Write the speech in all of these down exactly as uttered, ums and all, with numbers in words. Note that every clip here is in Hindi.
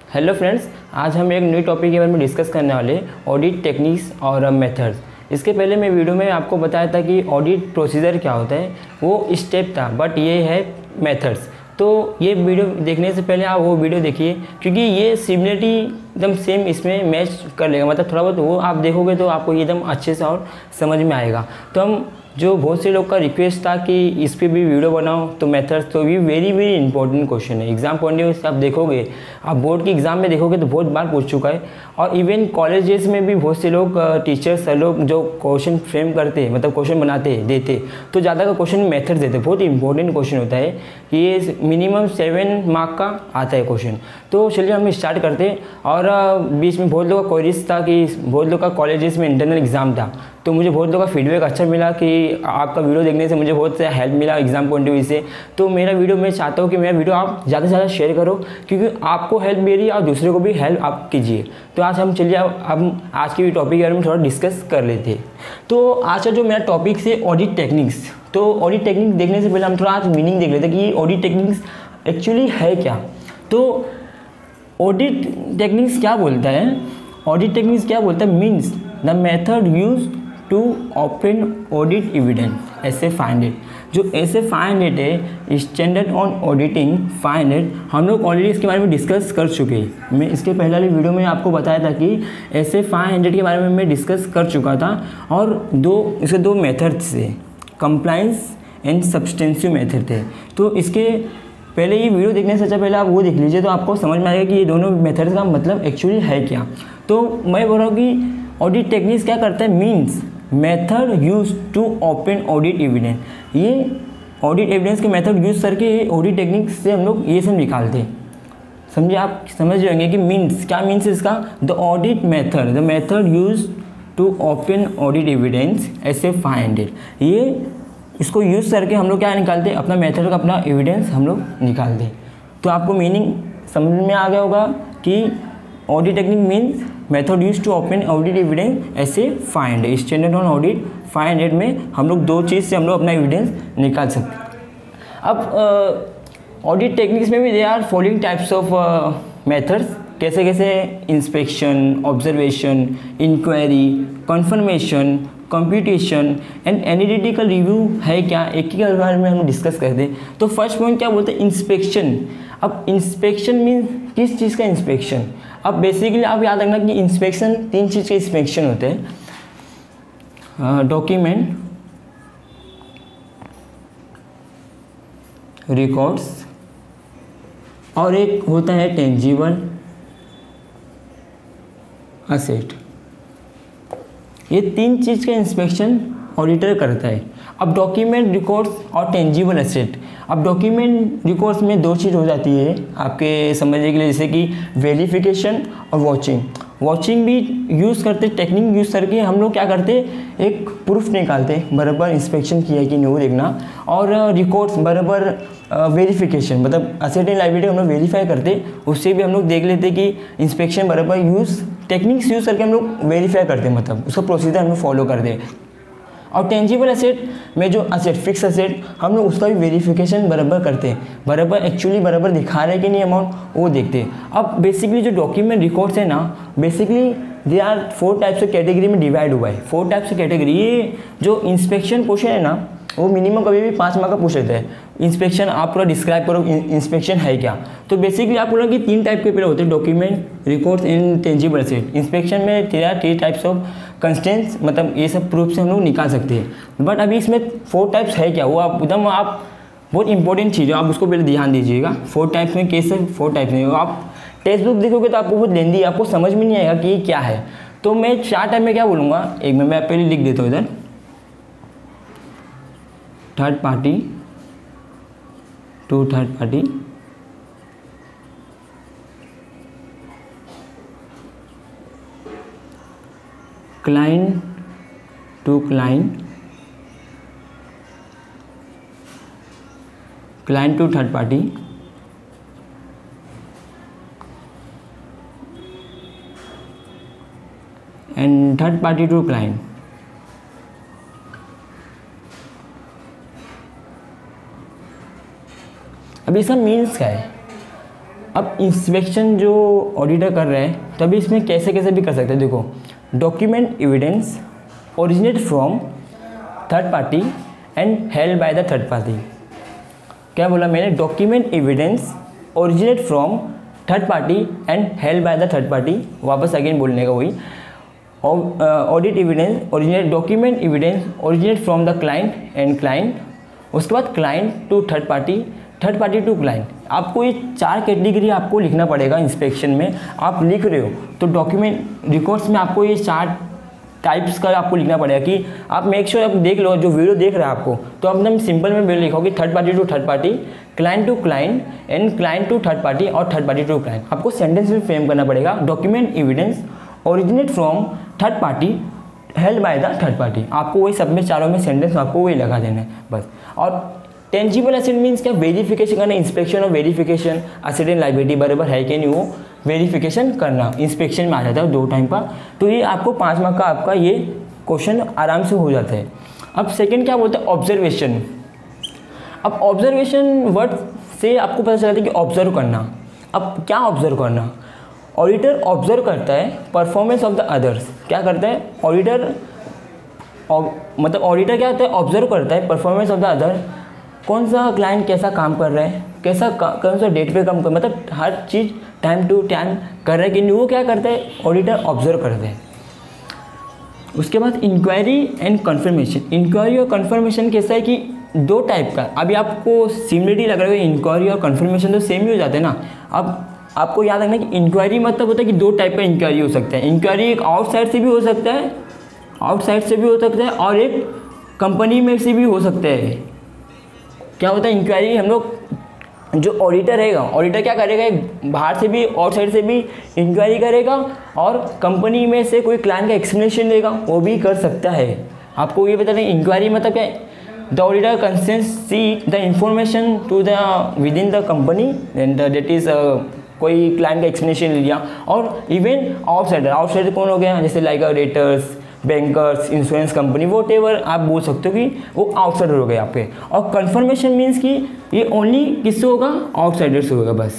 हेलो फ्रेंड्स, आज हम एक न्यू टॉपिक के बारे में डिस्कस करने वाले ऑडिट टेक्निक्स और मेथड्स। इसके पहले मैं वीडियो में आपको बताया था कि ऑडिट प्रोसीजर क्या होता है, वो स्टेप था, बट ये है मेथड्स। तो ये वीडियो देखने से पहले आप वो वीडियो देखिए, क्योंकि ये सिमिलरिटी एकदम सेम इसमें मैच कर लेगा। मतलब थोड़ा बहुत वो आप देखोगे तो आपको एकदम अच्छे से और समझ में आएगा। तो हम जो बहुत से लोग का रिक्वेस्ट था कि इस पर भी वीडियो बनाओ, तो मेथड्स तो भी वेरी वेरी इंपॉर्टेंट क्वेश्चन है। एग्जाम पॉइंट ऑफ व्यू से आप देखोगे, आप बोर्ड की एग्ज़ाम में देखोगे तो बहुत बार पूछ चुका है। और इवन कॉलेजेस में भी बहुत से लोग टीचर्स सर लोग जो क्वेश्चन फ्रेम करते, मतलब क्वेश्चन बनाते देते, तो ज़्यादा का क्वेश्चन मेथड देते। बहुत इंपॉर्टेंट क्वेश्चन होता है, ये मिनिमम सेवन मार्क का आता है क्वेश्चन। तो चलिए हम स्टार्ट करते हैं। और बीच में बहुत लोगों का क्वेरीज था कि बहुत लोग का कॉलेजेस में इंटरनल एग्ज़ाम था, तो मुझे बहुत लोगों का फीडबैक अच्छा मिला कि आपका वीडियो देखने से मुझे बहुत से हेल्प मिला एग्जाम पॉइंट ऑफ व्यू से। तो मेरा वीडियो मैं चाहता हूँ कि मेरा वीडियो आप ज़्यादा से ज़्यादा शेयर करो, क्योंकि आपको हेल्प मिली और दूसरे को भी हेल्प आप कीजिए। तो आज हम चलिए अब आज के टॉपिक के बारे में थोड़ा डिस्कस कर लेते हैं। तो आज का जो मेरा टॉपिक है ऑडिट टेक्निक्स। तो ऑडिट टेक्निक देखने से पहले हम थोड़ा आज मीनिंग देख लेते हैं कि ऑडिट टेक्निक्स एक्चुअली है क्या। तो ऑडिट टेक्निक्स क्या बोलता है, ऑडिट टेक्निक्स क्या बोलता है, means the method use to open audit evidence as find it. जो ऐसे फाइंड इट है standard on auditing find it, हम लोग ऑलरेडी इसके बारे में डिस्कस कर चुके हैं। मैं इसके पहले वाली वीडियो में आपको बताया था कि ऐसे फाइंड इट के बारे में मैं डिस्कस कर चुका था। और दो इसके दो मेथड्स थे, कंप्लायंस एंड सब्सटेंसिव मेथड थे। तो इसके पहले ये वीडियो देखने से अच्छा पहले आप वो देख लीजिए, तो आपको समझ में आएगा कि ये दोनों मेथड्स का मतलब एक्चुअली है क्या। तो मैं बोल रहा हूँ कि ऑडिट टेक्निक्स क्या करता है, means method use to open audit evidence. ये ऑडिट एविडेंस के मेथड यूज करके ऑडिट टेक्निक्स से हम लोग ये सब निकालते हैं। समझिए, आप समझ जाएंगे कि मीन्स क्या मीन्स इसका। The audit method the method use to open audit evidence as find it. ये इसको यूज़ करके हम लोग क्या निकालते हैं, अपना मेथड का अपना एविडेंस हम लोग निकालते हैं। तो आपको मीनिंग समझ में आ गया होगा कि audit technique means method use to open audit evidence as find standard on audit find it में हम लोग दो चीज़ से हम लोग अपना एविडेंस निकाल सकते हैं। अब ऑडिट टेक्निक्स में भी they are following types of methods, कैसे कैसे inspection, observation, inquiry, confirmation, computation and analytical review है क्या, एक ही के बारे में हम डिस्कस करते हैं। तो फर्स्ट पॉइंट क्या बोलते हैं, इंस्पेक्शन। अब इंस्पेक्शन मीन्स किस चीज़ का इंस्पेक्शन। अब बेसिकली आप याद रखना कि इंस्पेक्शन तीन चीज़ के इंस्पेक्शन होते हैं, डॉक्यूमेंट, रिकॉर्ड्स और एक होता है टेंजिबल असेट। ये तीन चीज़ का इंस्पेक्शन ऑडिटर करता है। अब डॉक्यूमेंट, रिकॉर्ड्स और टेंजिबल एसेट। अब डॉक्यूमेंट रिकॉर्ड्स में दो चीज़ हो जाती है आपके समझने के लिए, जैसे कि वेरिफिकेशन और वॉचिंग। वॉचिंग भी यूज़ करते, टेक्निक यूज़ करके हम लोग क्या करते, एक प्रूफ निकालते बराबर इंस्पेक्शन किया है कि नहीं वो देखना। और रिकॉर्ड्स बराबर वेरिफिकेशन, मतलब असेट एंड लायबिलिटी हम लोग वेरीफाई करते, उससे भी हम लोग देख लेते कि इंस्पेक्शन बराबर यूज़ टेक्निक्स यूज़ करके हम लोग वेरीफाई करते, मतलब उसका प्रोसीजर हम लोग फॉलो करते। और टेंजिबल एसेट में जो असेट फिक्स असेट हम लोग उसका भी वेरिफिकेशन बराबर करते हैं, बराबर एक्चुअली बराबर दिखा रहे हैं कि नहीं अमाउंट, वो देखते हैं। अब बेसिकली जो डॉक्यूमेंट रिकॉर्ड्स है ना, basically they are four types of category में डिवाइड हुआ है। Four types of category. ये जो इंस्पेक्शन क्वेश्चन है ना, वो मिनिमम कभी भी पाँच मार्क का पूछ लेते हैं। इंस्पेक्शन आप पूरा डिस्क्राइब करो, इंस्पेक्शन है क्या। तो बेसिकली आप बोला कि तीन टाइप के पहले होते हैं, document, records and tangible asset. Inspection में तेरह थ्री टाइप्स ऑफ कंस्टेंट्स, मतलब ये सब प्रूफ से हम लोग निकाल सकते हैं। बट अभी इसमें फोर टाइप्स है क्या, वो आप एकदम आप बहुत इंपॉर्टेंट चीज़ है, आप उसको पहले ध्यान दीजिएगा। फोर टाइप्स में कैसे, फोर टाइप्स में आप टेक्स्ट बुक देखोगे तो आपको बहुत लेंदी, आपको समझ में नहीं आएगा कि ये क्या है। तो मैं चार टाइप में क्या बोलूँगा, एक में मैं पहले लिख देता हूँ इधर, third party to third party, client to client, client to third party, and third party to client. अब इसका मीन्स क्या है, अब इंस्पेक्शन जो ऑडिटर कर रहे हैं तभी इसमें कैसे कैसे भी कर सकते हैं। देखो, document evidence originate from third party and held by the third party. क्या बोला मैंने? Document evidence originate from third party and held by the third party. वापस अगेन बोलने का वही, audit evidence originate document evidence originate from the client and client, उसके बाद client to third party, third party to client. आपको ये चार कैटेगरी आपको लिखना पड़ेगा इंस्पेक्शन में। आप लिख रहे हो तो डॉक्यूमेंट रिकॉर्ड्स में आपको ये चार टाइप्स का आपको लिखना पड़ेगा कि आप मेक श्योर आप देख लो, जो वीडियो देख रहा है आपको तो एकदम सिंपल में वीडियो लिखोगे third party to third party, client to client and client to third party और थर्ड पार्टी टू क्लाइंट। आपको सेंटेंस भी फ्रेम करना पड़ेगा, document evidence originate from third party held by the third party. आपको वही सब में चारों में सेंटेंस आपको वही लगा देना है बस। और टेंजिबल एसेट मीन्स क्या? वेरिफिकेशन करना, इंस्पेक्शन और वेरिफिकेशन, एसेट एंड लायबिलिटी बराबर है कि नहीं वो वेरिफिकेशन करना इंस्पेक्शन में आ जाता है दो टाइम का। तो ये आपको पाँच मार्क का आपका ये क्वेश्चन आराम से हो जाता है। अब सेकंड क्या बोलते हैं? ऑब्जर्वेशन। अब ऑब्जर्वेशन वर्ड से आपको पता चलता है कि ऑब्जर्व करना। अब क्या ऑब्जर्व करना? ऑडिटर ऑब्जर्व करता है परफॉर्मेंस ऑफ द अदर्स। क्या करता है ऑडिटर? मतलब ऑडिटर क्या होता है? ऑब्जर्व करता है परफॉर्मेंस ऑफ द अदर। कौन सा क्लाइंट कैसा काम कर रहा है, कैसा कौन सा डेट पे काम कर, मतलब हर चीज़ टाइम टू टाइम कर रहा है कि नहीं, वो क्या करता है? ऑडिटर ऑब्जर्व करते हैं। उसके बाद इंक्वायरी एंड कन्फर्मेशन। इंक्वायरी और कन्फर्मेशन कैसा है कि दो टाइप का। अभी आपको सिमिलरिटी लग रहा है, इंक्वायरी और कन्फर्मेशन तो सेम ही हो जाते हैं ना। अब आपको याद रखना कि इंक्वायरी मतलब होता है कि दो टाइप का इंक्वायरी हो सकता है। इंक्वायरी एक आउटसाइड से भी हो सकता है, आउटसाइड से भी हो सकता है और एक कंपनी में से भी हो सकता है। क्या होता है इंक्वायरी? हम लोग जो ऑडिटर रहेगा, ऑडिटर क्या करेगा? बाहर से भी आउटसाइड से भी इंक्वायरी करेगा और कंपनी में से कोई क्लाइंट का एक्सप्लेनेशन देगा, वो भी कर सकता है। आपको ये बता दें इंक्वायरी मतलब क्या है? The auditor consents see the information to the with in the company and that is कोई क्लाइंट का एक्सप्लेनेशन ले लिया। और इवन आउटसाइडर, आउटसाइडर कौन हो गया? जैसे like raters, bankers, insurance company, whatever आप बोल सकते हो कि वो आउटसाइडर हो गए आपके। और कन्फर्मेशन मीन्स कि ये ओनली किससे होगा? आउटसाइडर से होगा बस।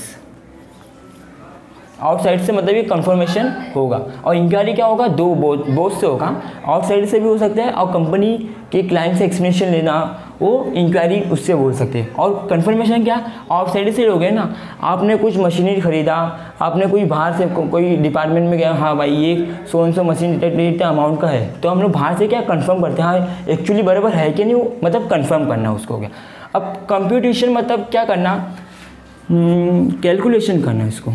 आउटसाइड से मतलब ये कन्फर्मेशन होगा। और इंक्वायरी क्या होगा? दो बोथ बोथ से होगा, आउटसाइड से भी हो सकता है और कंपनी के क्लाइंट से एक्सप्लेनेशन लेना, वो इंक्वायरी उससे बोल सकते हैं। और कन्फर्मेशन क्या? आउटसाइड से हो गए ना, आपने कुछ मशीनरी खरीदा, आपने कोई बाहर से को, कोई डिपार्टमेंट में गया, हाँ भाई ये सो एंड सो मशीन इतना अमाउंट का है, तो हम लोग बाहर से क्या कंफर्म करते हैं, हाँ एक्चुअली बराबर है कि नहीं, मतलब कंफर्म करना उसको हो गया। अब कंप्यूटेशन मतलब क्या करना? कैलकुलेशन करना इसको।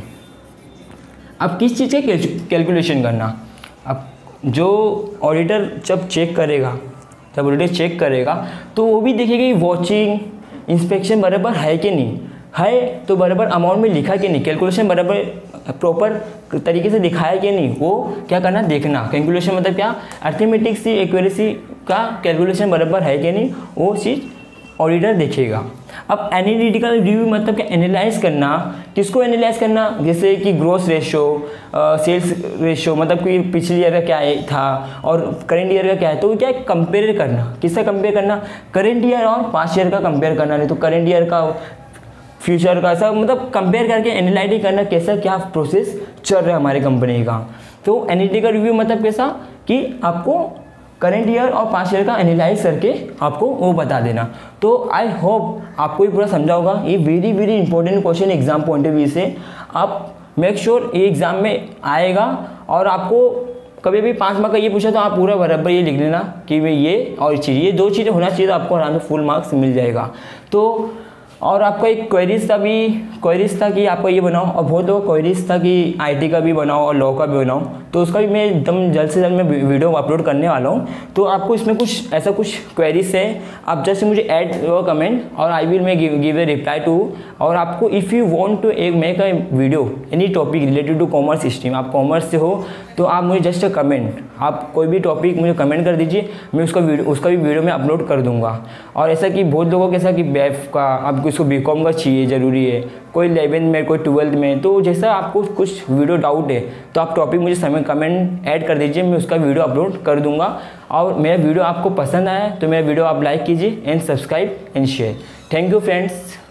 अब किस चीज़ के कैलकुलेशन करना? अब जो ऑडिटर जब चेक करेगा, जब ऑडिटर चेक करेगा तो वो भी देखेगा कि वॉचिंग इंस्पेक्शन बराबर है कि नहीं है, तो बराबर अमाउंट में लिखा कि नहीं, कैलकुलेशन बराबर प्रॉपर तरीके से दिखाया कि नहीं, वो क्या करना? देखना। कैलकुलेशन मतलब क्या? अर्थमेटिक सी एक्यूरेसी का कैलकुलेशन बराबर है कि नहीं, वो चीज़ ऑडिटर देखेगा। अब एनालिटिकल रिव्यू मतलब क्या? एनालाइज करना। किसको एनालाइज करना? जैसे कि ग्रोथ रेशो, सेल्स रेशो, मतलब कि पिछले ईयर का क्या था और करेंट ईयर का क्या है, तो क्या कंपेयर करना। किसका कंपेयर करना? करेंट ईयर और पास्ट ईयर का कंपेयर करना, नहीं तो करेंट ईयर का फ्यूचर का, सब मतलब कंपेयर करके एनालिटिक करना कैसा क्या प्रोसेस चल रहा है हमारी कंपनी का। तो एनालिटिकल रिव्यू मतलब कैसा कि आपको करेंट ईयर और पास्ट ईयर का एनालाइज करके आपको वो बता देना। तो आई होप आपको ये पूरा समझा होगा। ये very very important question exam point of view से। आप मेक श्योर ये एग्ज़ाम में आएगा और आपको कभी भी पाँच मार्क का ये पूछा तो आप पूरा बराबर ये लिख लेना कि भाई ये और चीज़, ये दो चीज़ें होना चाहिए, तो आपको आराम से फुल मार्क्स मिल जाएगा। तो और आपका एक क्वेरीज था भी क्वेरीज था कि आपको ये बनाओ, और बहुत लोग क्वेरीज था कि आईटी का भी बनाओ और लॉ का भी बनाओ, तो उसका भी मैं एकदम जल्द से जल्द मैं वीडियो अपलोड करने वाला हूँ। तो आपको इसमें कुछ ऐसा कुछ क्वेरीज है, आप जस्ट मुझे ऐड योर कमेंट और I will may give a reply to. और आपको इफ़ यू वांट टू एक make a video any topic related to commerce stream, आप कॉमर्स से हो तो आप मुझे जस्ट कमेंट, आप कोई भी टॉपिक मुझे कमेंट कर दीजिए, मैं उसका वीडियो उसका भी वीडियो में अपलोड कर दूंगा। और ऐसा कि बहुत लोगों को ऐसा कि बैफ का आपको इसको बी कॉम का चाहिए ज़रूरी है, कोई इलेवेंथ में कोई ट्वेल्थ में, तो जैसा आपको कुछ वीडियो डाउट है तो आप टॉपिक मुझे समय कमेंट ऐड कर दीजिए, मैं उसका वीडियो अपलोड कर दूंगा। और मेरा वीडियो आपको पसंद आया तो मेरा वीडियो आप लाइक कीजिए and subscribe and share. Thank you friends.